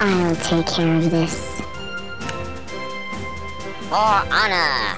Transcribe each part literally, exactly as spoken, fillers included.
I'll take care of this. For honor!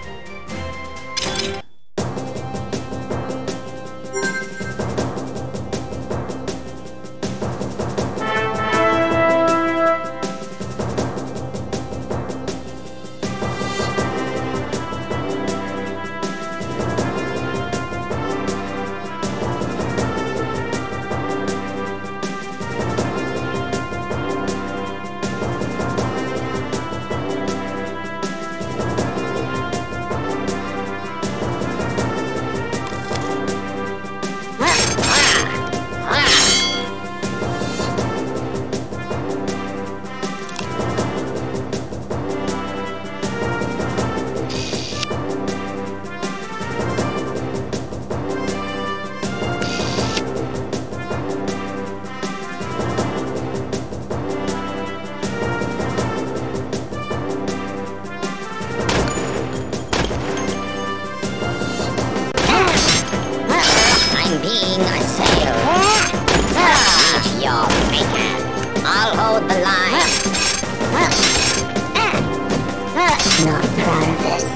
Not proud of this.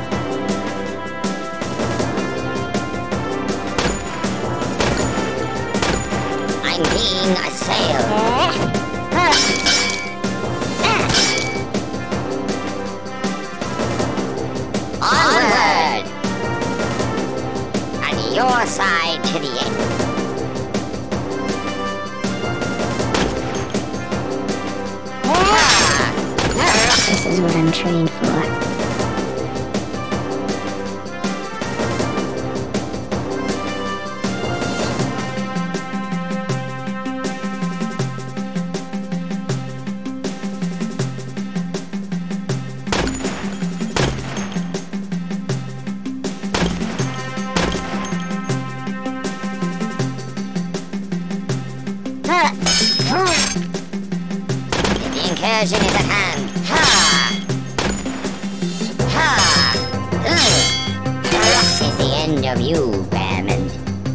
I'm being assailed. Onward! And your side to the end. This is what I'm trained for. The incursion is at hand. Ha! Ha! Ugh. This is the end of you, Bearman.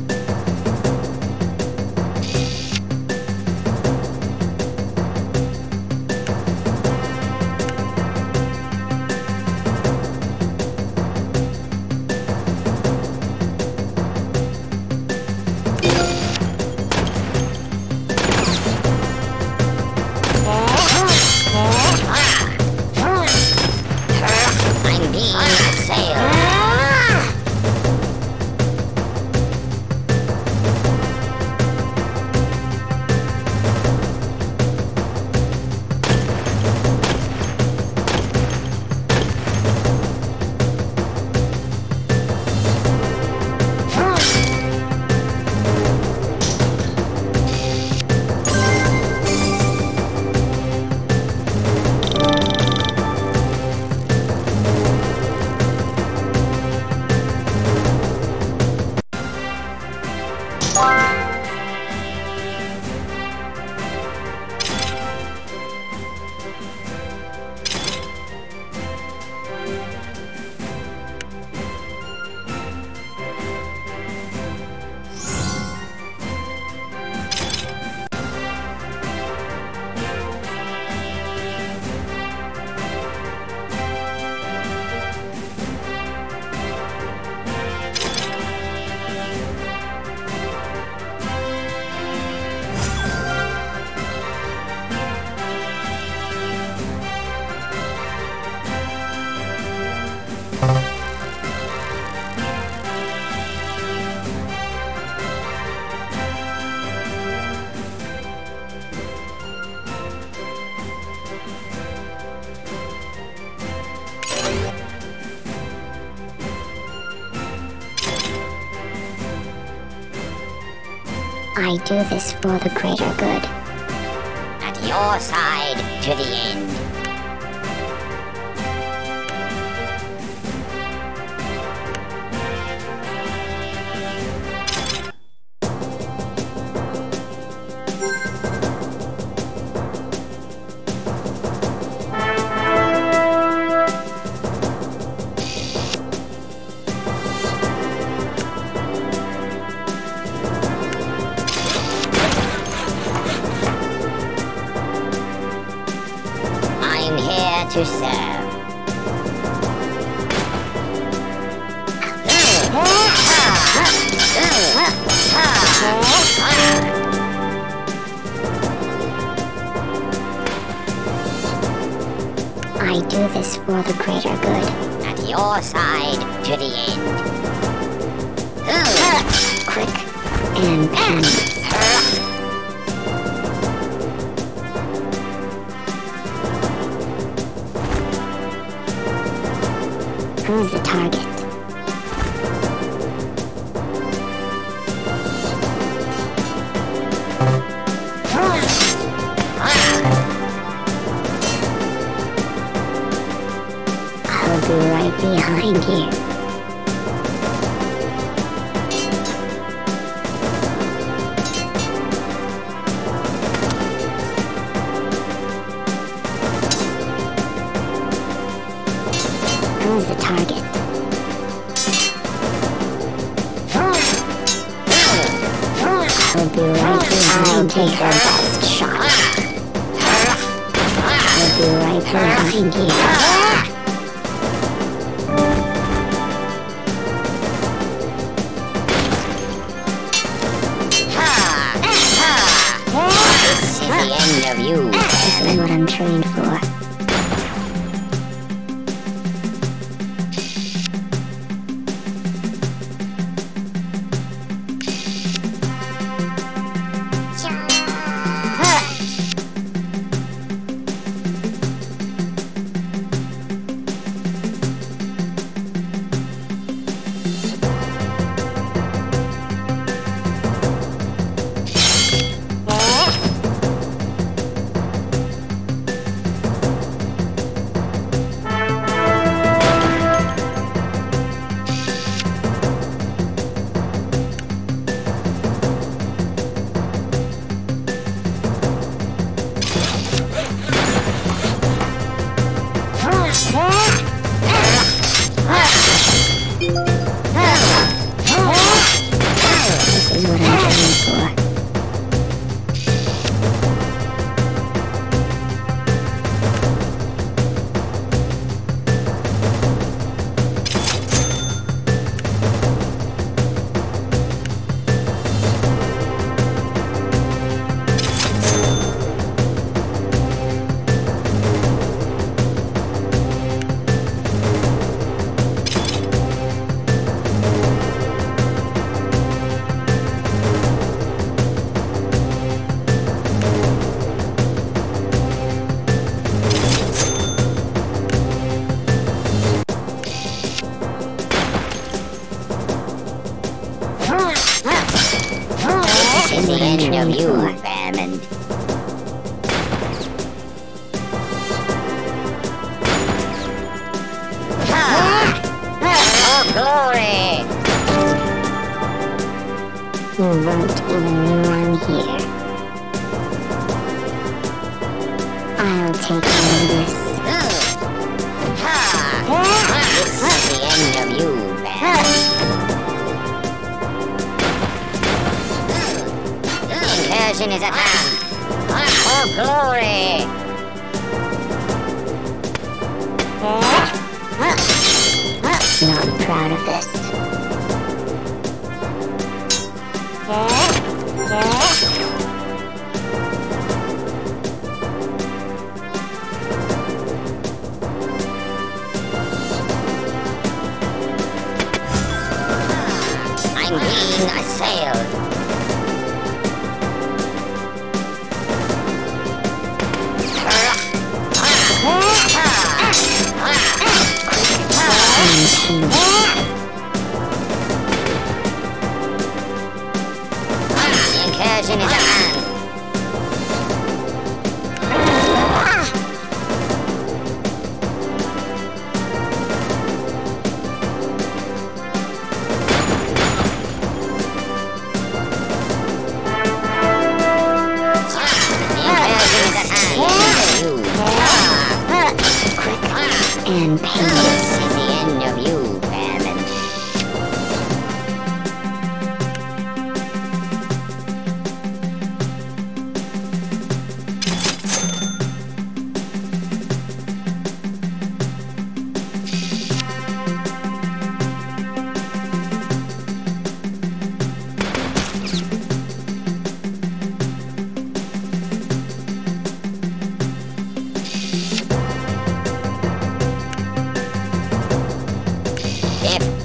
I'm being assailed. I do this for the greater good. At your side to the end. I'm here to serve. I do this for the greater good. At your side to the end. Quick and painless. Who's the target? I'll be right behind you. Who's the target? I'll be right behind you. Take your best shot. I'll be right behind you. This is the end of you. This is what I'm trained for. This is the end of you, famine. Oh, glory! You won't even know I'm here. I'll take care of this. This is the end of you, famine. Incursion is at hand. Oh, glory! Not proud of this. I'm being assailed. The incursion is at hand. And painless. This is the end of you, famine.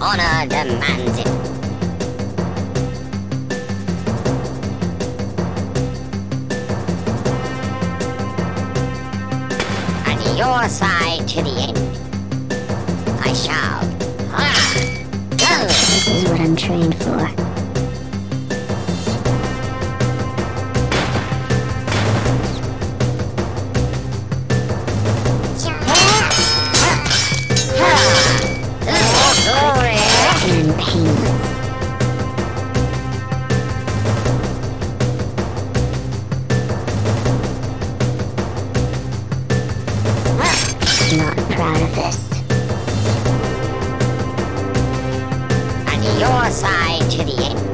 Honor demands it. And your side to the end. I shall. Ah! Go! This is what I'm trained for. And painless. Not proud of this. And your side to the end.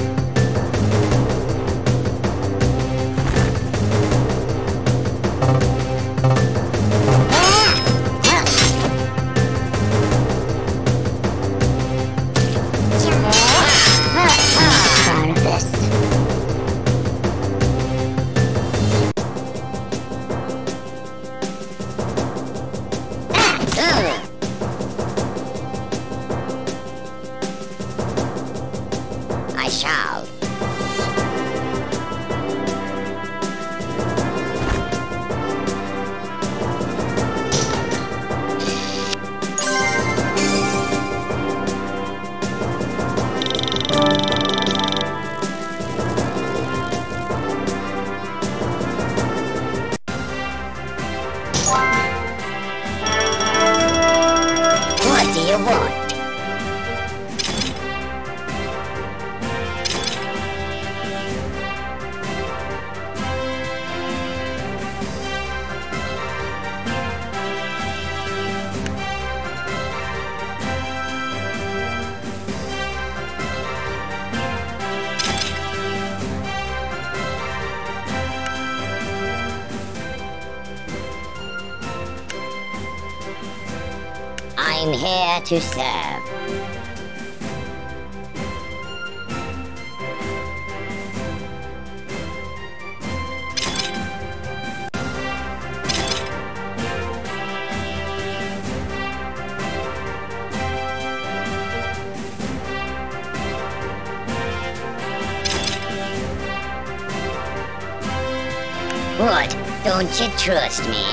Proud of this. I shall. What do you want? I'm here to serve. What? Don't you trust me?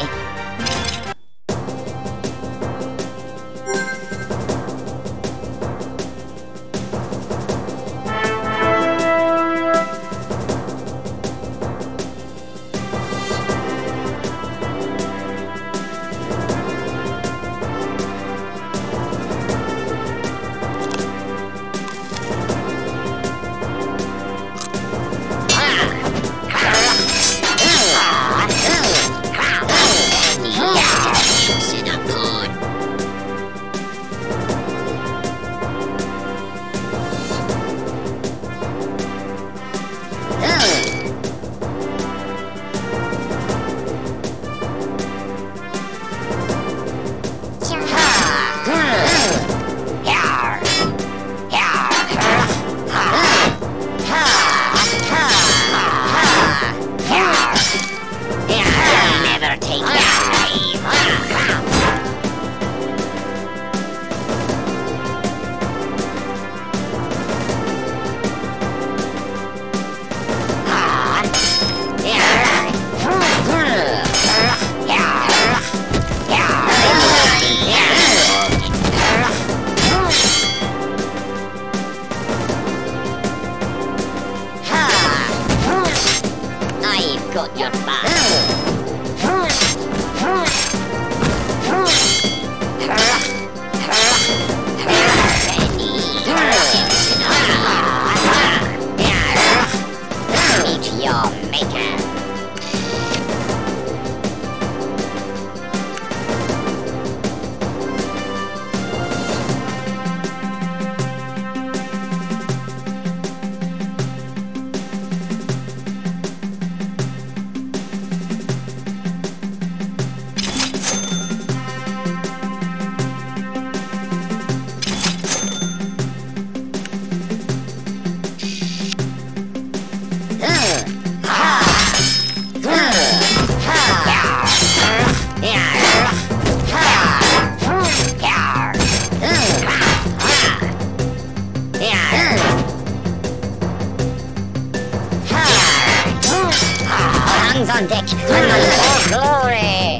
For glory!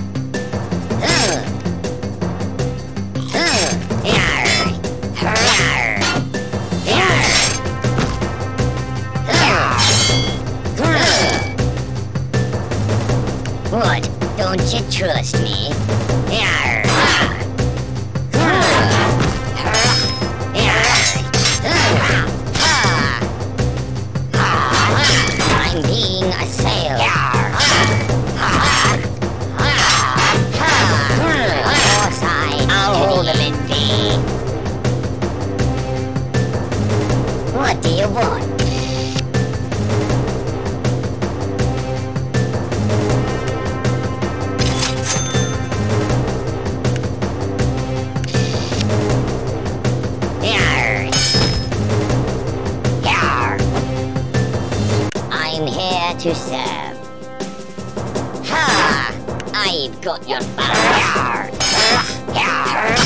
What? Don't you trust me? I'm being assailed. Foresight, I'll hold him in vain. What do you want? I'm here to serve. Ha! I've got your back.